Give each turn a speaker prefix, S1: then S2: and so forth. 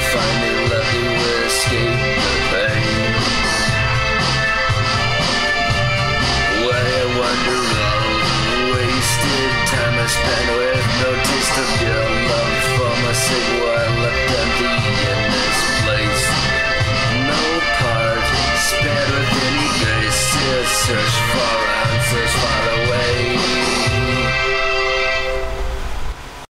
S1: finally let me escape the pain. Why I wonder all the wasted time I spent with no taste of your love for my sake while left empty in this place. No part spared with any grace to search for